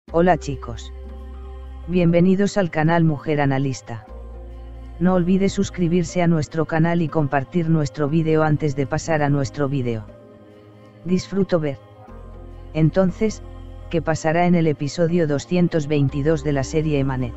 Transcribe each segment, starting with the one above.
Hola chicos. Bienvenidos al canal Mujer Analista. No olvide suscribirse a nuestro canal y compartir nuestro vídeo antes de pasar a nuestro vídeo. Disfruto ver. Entonces, ¿qué pasará en el episodio 222 de la serie Emanet?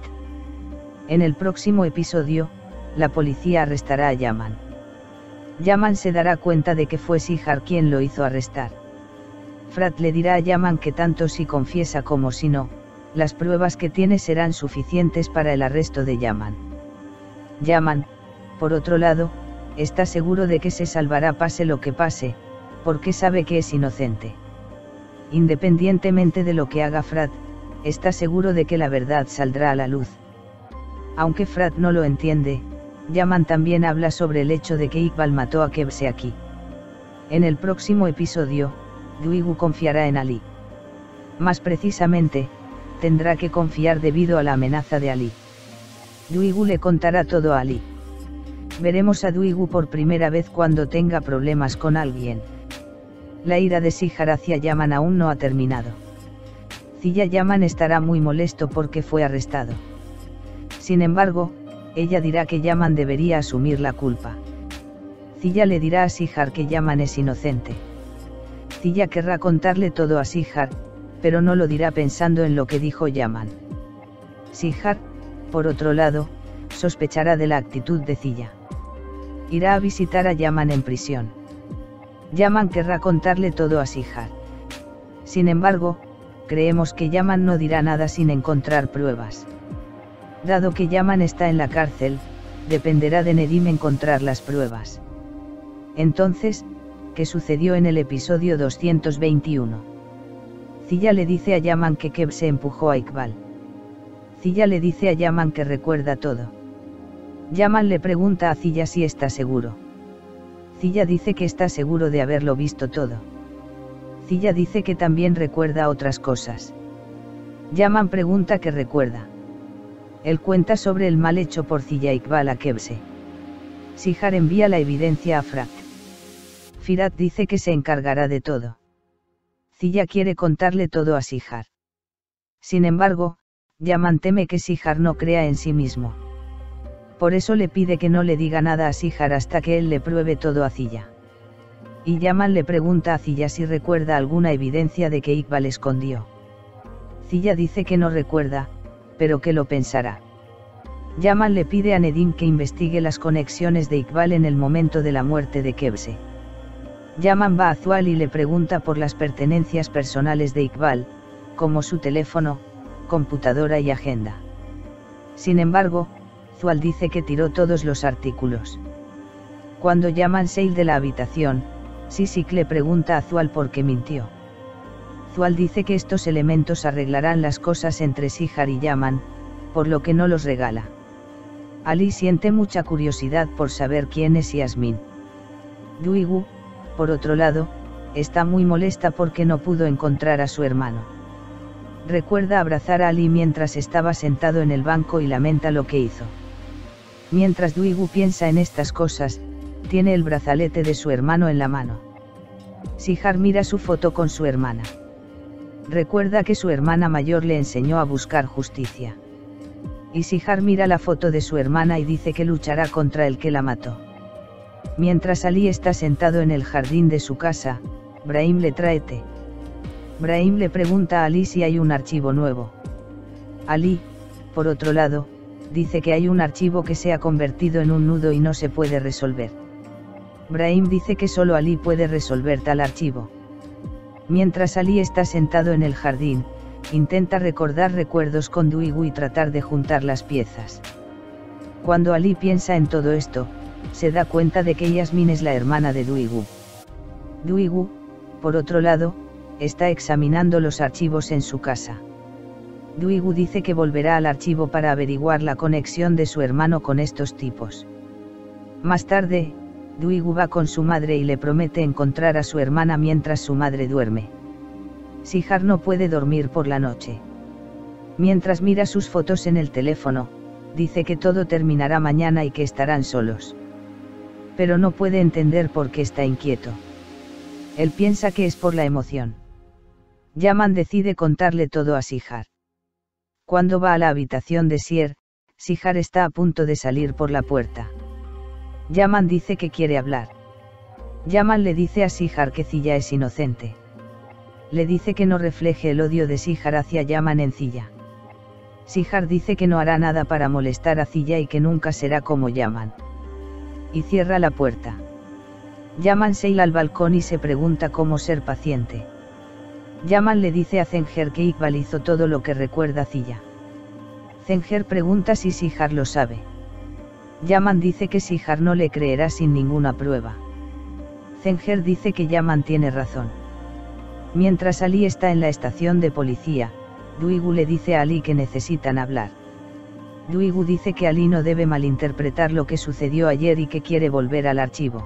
En el próximo episodio, la policía arrestará a Yaman. Yaman se dará cuenta de que fue Sihar quien lo hizo arrestar. Frat le dirá a Yaman que tanto si confiesa como si no, las pruebas que tiene serán suficientes para el arresto de Yaman. Yaman, por otro lado, está seguro de que se salvará pase lo que pase, porque sabe que es inocente. Independientemente de lo que haga Frat, está seguro de que la verdad saldrá a la luz. Aunque Frat no lo entiende, Yaman también habla sobre el hecho de que Iqbal mató a Kebse aquí. En el próximo episodio, Duigu confiará en Ali. Más precisamente, tendrá que confiar debido a la amenaza de Ali. Duigu le contará todo a Ali. Veremos a Duigu por primera vez cuando tenga problemas con alguien. La ira de Sihar hacia Yaman aún no ha terminado. Ziya Yaman estará muy molesto porque fue arrestado. Sin embargo, ella dirá que Yaman debería asumir la culpa. Ziya le dirá a Sihar que Yaman es inocente. Ziya querrá contarle todo a Sihar, pero no lo dirá pensando en lo que dijo Yaman. Sihar, por otro lado, sospechará de la actitud de Ziya. Irá a visitar a Yaman en prisión. Yaman querrá contarle todo a Sihar. Sin embargo, creemos que Yaman no dirá nada sin encontrar pruebas. Dado que Yaman está en la cárcel, dependerá de Nedim encontrar las pruebas. Entonces, ¿qué sucedió en el episodio 221? Ziya le dice a Yaman que Kebse empujó a Iqbal. Ziya le dice a Yaman que recuerda todo. Yaman le pregunta a Ziya si está seguro. Ziya dice que está seguro de haberlo visto todo. Ziya dice que también recuerda otras cosas. Yaman pregunta qué recuerda. Él cuenta sobre el mal hecho por Ziya Iqbal a Kebse. Sihar envía la evidencia a Frat. Firat dice que se encargará de todo. Ziya quiere contarle todo a Sihar. Sin embargo, Yaman teme que Sihar no crea en sí mismo. Por eso le pide que no le diga nada a Sihar hasta que él le pruebe todo a Ziya. Y Yaman le pregunta a Ziya si recuerda alguna evidencia de que Iqbal escondió. Ziya dice que no recuerda, pero que lo pensará. Yaman le pide a Nedim que investigue las conexiones de Iqbal en el momento de la muerte de Kebse. Yaman va a Zual y le pregunta por las pertenencias personales de Iqbal, como su teléfono, computadora y agenda. Sin embargo, Zual dice que tiró todos los artículos. Cuando Yaman sale de la habitación, Sisik le pregunta a Zual por qué mintió. Zual dice que estos elementos arreglarán las cosas entre Sihar y Yaman, por lo que no los regala. Ali siente mucha curiosidad por saber quién es Yasmin. Duigu, por otro lado, está muy molesta porque no pudo encontrar a su hermano. Recuerda abrazar a Ali mientras estaba sentado en el banco y lamenta lo que hizo. Mientras Duigu piensa en estas cosas, tiene el brazalete de su hermano en la mano. Sihar mira su foto con su hermana. Recuerda que su hermana mayor le enseñó a buscar justicia. Y Sihar mira la foto de su hermana y dice que luchará contra el que la mató. Mientras Ali está sentado en el jardín de su casa, Brahim le trae té. Brahim le pregunta a Ali si hay un archivo nuevo. Ali, por otro lado, dice que hay un archivo que se ha convertido en un nudo y no se puede resolver. Brahim dice que solo Ali puede resolver tal archivo. Mientras Ali está sentado en el jardín, intenta recordar recuerdos con Duigu y tratar de juntar las piezas. Cuando Ali piensa en todo esto, se da cuenta de que Yasmin es la hermana de Duigu. Duigu, por otro lado, está examinando los archivos en su casa. Duigu dice que volverá al archivo para averiguar la conexión de su hermano con estos tipos. Más tarde, Duigu va con su madre y le promete encontrar a su hermana mientras su madre duerme. Sihar no puede dormir por la noche. Mientras mira sus fotos en el teléfono, dice que todo terminará mañana y que estarán solos. Pero no puede entender por qué está inquieto. Él piensa que es por la emoción. Yaman decide contarle todo a Sihar. Cuando va a la habitación de Sier, Sihar está a punto de salir por la puerta. Yaman dice que quiere hablar. Yaman le dice a Sihar que Zilla es inocente. Le dice que no refleje el odio de Sihar hacia Yaman en Zilla. Sihar dice que no hará nada para molestar a Zilla y que nunca será como Yaman. Y cierra la puerta. Yaman se irá al balcón y se pregunta cómo ser paciente. Yaman le dice a Zenger que Iqbal hizo todo lo que recuerda Zilla. Zenger pregunta si Sihar lo sabe. Yaman dice que Sihar no le creerá sin ninguna prueba. Zenger dice que Yaman tiene razón. Mientras Ali está en la estación de policía, Duigu le dice a Ali que necesitan hablar. Duigu dice que Ali no debe malinterpretar lo que sucedió ayer y que quiere volver al archivo.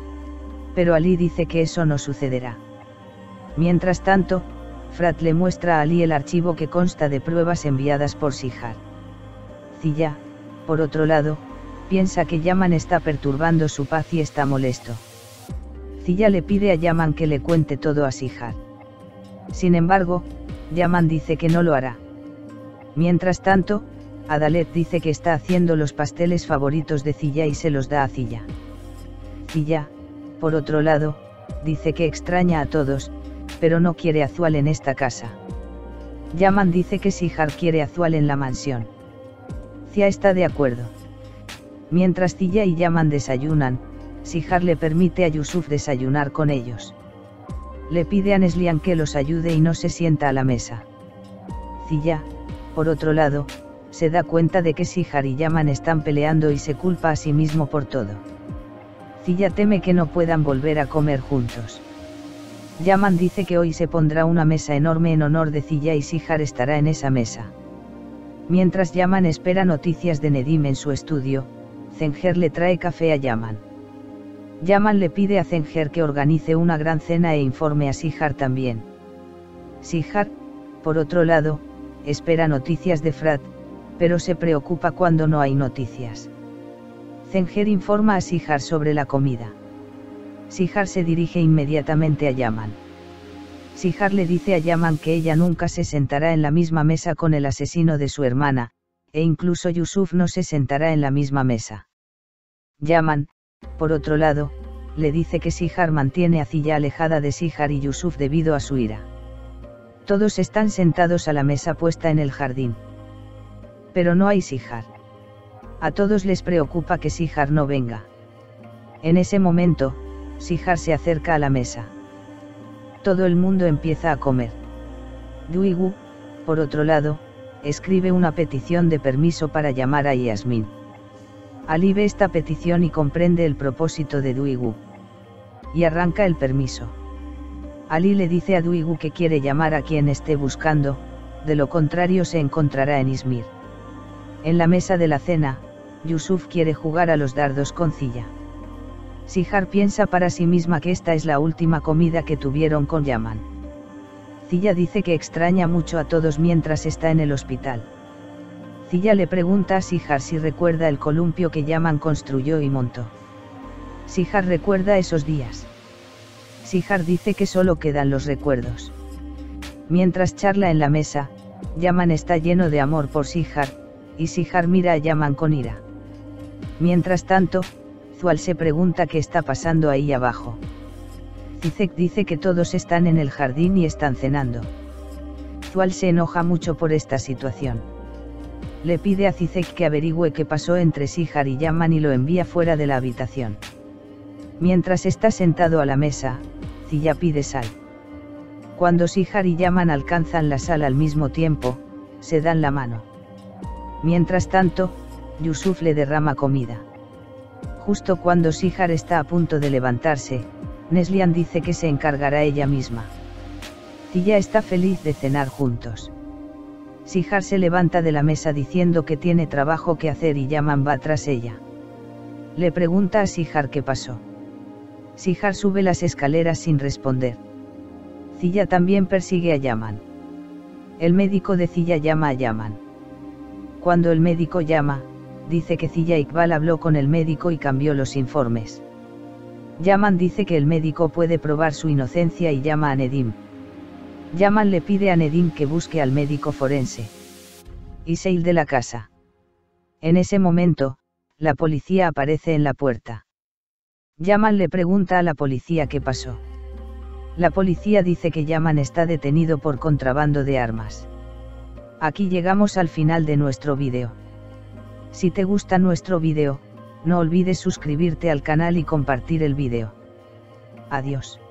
Pero Ali dice que eso no sucederá. Mientras tanto, Frat le muestra a Ali el archivo que consta de pruebas enviadas por Sihar. Zilla, por otro lado, piensa que Yaman está perturbando su paz y está molesto. Zilla le pide a Yaman que le cuente todo a Sihar. Sin embargo, Yaman dice que no lo hará. Mientras tanto, Adalet dice que está haciendo los pasteles favoritos de Zilla y se los da a Zilla. Zilla, por otro lado, dice que extraña a todos, pero no quiere a Zual en esta casa. Yaman dice que Sihar quiere a Zual en la mansión. Zia está de acuerdo. Mientras Zilla y Yaman desayunan, Sihar le permite a Yusuf desayunar con ellos. Le pide a Neslihan que los ayude y no se sienta a la mesa. Zilla, por otro lado, se da cuenta de que Sihar y Yaman están peleando y se culpa a sí mismo por todo. Zilla teme que no puedan volver a comer juntos. Yaman dice que hoy se pondrá una mesa enorme en honor de Zilla y Sihar estará en esa mesa. Mientras Yaman espera noticias de Nedim en su estudio, Zenger le trae café a Yaman. Yaman le pide a Zenger que organice una gran cena e informe a Sihar también. Sihar, por otro lado, espera noticias de Frat, pero se preocupa cuando no hay noticias. Zenger informa a Sihar sobre la comida. Sihar se dirige inmediatamente a Yaman. Sihar le dice a Yaman que ella nunca se sentará en la misma mesa con el asesino de su hermana, e incluso Yusuf no se sentará en la misma mesa. Yaman, por otro lado, le dice que Sihar mantiene a Zilla alejada de Sihar y Yusuf debido a su ira. Todos están sentados a la mesa puesta en el jardín. Pero no hay Sihar. A todos les preocupa que Sihar no venga. En ese momento, Sihar se acerca a la mesa. Todo el mundo empieza a comer. Duigu, por otro lado, escribe una petición de permiso para llamar a Yasmin. Ali ve esta petición y comprende el propósito de Duigu. Y arranca el permiso. Ali le dice a Duigu que quiere llamar a quien esté buscando, de lo contrario se encontrará en Izmir. En la mesa de la cena, Yusuf quiere jugar a los dardos con Zilla. Sihar piensa para sí misma que esta es la última comida que tuvieron con Yaman. Zilla dice que extraña mucho a todos mientras está en el hospital. Zilla le pregunta a Sihar si recuerda el columpio que Yaman construyó y montó. Sihar recuerda esos días. Sihar dice que solo quedan los recuerdos. Mientras charla en la mesa, Yaman está lleno de amor por Sihar, y Sihar mira a Yaman con ira. Mientras tanto, Zual se pregunta qué está pasando ahí abajo. Zizek dice que todos están en el jardín y están cenando. Zual se enoja mucho por esta situación. Le pide a Zizek que averigüe qué pasó entre Sihar y Yaman y lo envía fuera de la habitación. Mientras está sentado a la mesa, Zilla pide sal. Cuando Sihar y Yaman alcanzan la sal al mismo tiempo, se dan la mano. Mientras tanto, Yusuf le derrama comida. Justo cuando Sihar está a punto de levantarse, Neslihan dice que se encargará ella misma. Zilla está feliz de cenar juntos. Sihar se levanta de la mesa diciendo que tiene trabajo que hacer y Yaman va tras ella. Le pregunta a Sihar qué pasó. Sihar sube las escaleras sin responder. Zilla también persigue a Yaman. El médico de Zilla llama a Yaman. Cuando el médico llama, dice que Zilla Iqbal habló con el médico y cambió los informes. Yaman dice que el médico puede probar su inocencia y llama a Nedim. Yaman le pide a Nedim que busque al médico forense. y Seil de la casa. En ese momento, la policía aparece en la puerta. Yaman le pregunta a la policía qué pasó. La policía dice que Yaman está detenido por contrabando de armas. Aquí llegamos al final de nuestro vídeo. Si te gusta nuestro vídeo, no olvides suscribirte al canal y compartir el vídeo. Adiós.